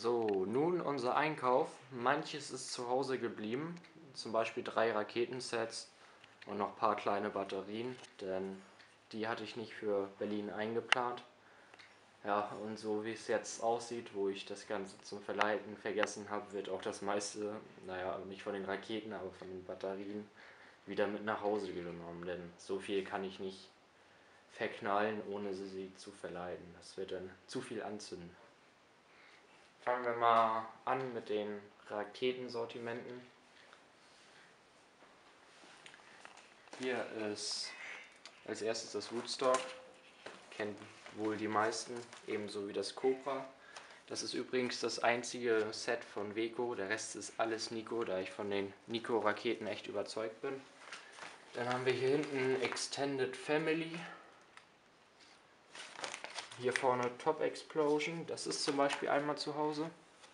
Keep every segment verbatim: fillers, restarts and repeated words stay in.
So, nun unser Einkauf. Manches ist zu Hause geblieben, zum Beispiel drei Raketensets und noch ein paar kleine Batterien, denn die hatte ich nicht für Berlin eingeplant. Ja, und so wie es jetzt aussieht, wo ich das Ganze zum Verleiten vergessen habe, wird auch das meiste, naja, nicht von den Raketen, aber von den Batterien wieder mit nach Hause genommen, denn so viel kann ich nicht verknallen, ohne sie zu verleiten. Das wird dann zu viel anzünden. Fangen wir mal an mit den Raketensortimenten. Hier ist als erstes das Rootstock, kennt wohl die meisten, ebenso wie das Cobra. Das ist übrigens das einzige Set von Weco, der Rest ist alles Nico, da ich von den Nico-Raketen echt überzeugt bin. Dann haben wir hier hinten Extended Family. Hier vorne Top Explosion, das ist zum Beispiel einmal zu Hause.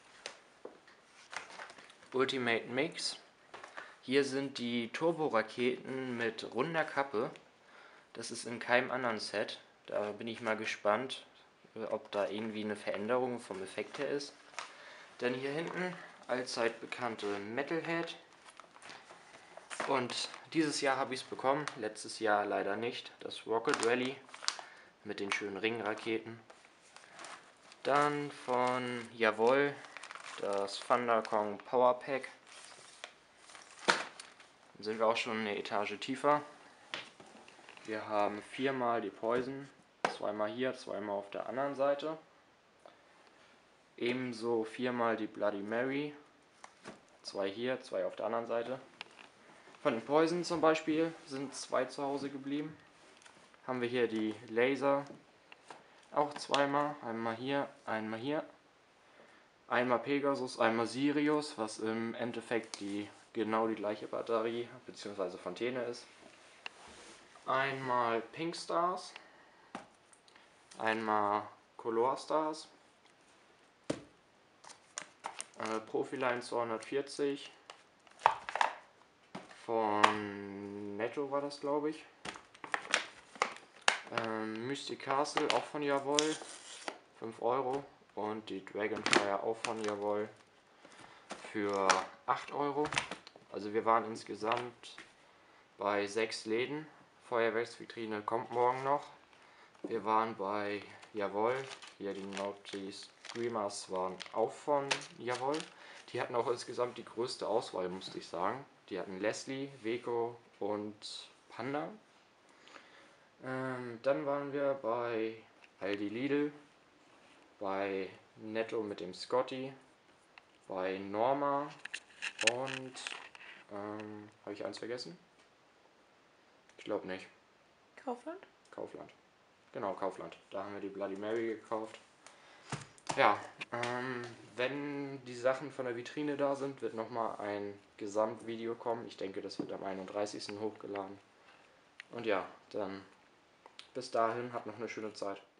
Ultimate Mix. Hier sind die Turboraketen mit runder Kappe. Das ist in keinem anderen Set. Da bin ich mal gespannt, ob da irgendwie eine Veränderung vom Effekt her ist. Dann hier hinten allzeit bekannte Metalhead. Und dieses Jahr habe ich es bekommen, letztes Jahr leider nicht. Das Rocket Rally mit den schönen Ringraketen. Dann von Jawohl das Thunder Kong Power Pack. Dann sind wir auch schon eine Etage tiefer. Wir haben viermal die Poison, zweimal hier, zweimal auf der anderen Seite. Ebenso viermal die Bloody Mary, zwei hier, zwei auf der anderen Seite. Von den Poison zum Beispiel sind zwei zu Hause geblieben. Haben wir hier die Laser, auch zweimal, einmal hier, einmal hier. Einmal Pegasus, einmal Sirius, was im Endeffekt die genau die gleiche Batterie bzw. Fontäne ist. Einmal Pink Stars, einmal Color Stars, äh, Profiline zweihundertvierzig, von Netto war das, glaube ich. Ähm, Mystic Castle, auch von Jawohl, fünf Euro. Und die Dragonfire auch von Jawohl für acht Euro. Also wir waren insgesamt bei sechs Läden. Feuerwerksvitrine kommt morgen noch. Wir waren bei Jawohl. Hier die Naughty Screamers waren auch von Jawohl. Die hatten auch insgesamt die größte Auswahl, musste ich sagen. Die hatten Leslie, Weco und Panda. Ähm, dann waren wir bei Aldi Lidl, bei Netto mit dem Scotty, bei Norma und ähm, habe ich eins vergessen? Ich glaube nicht. Kaufland? Kaufland. Genau, Kaufland. Da haben wir die Bloody Mary gekauft. Ja, ähm, wenn die Sachen von der Vitrine da sind, wird nochmal ein Gesamtvideo kommen. Ich denke, das wird am einunddreißigsten hochgeladen. Und ja, dann bis dahin, habt noch eine schöne Zeit.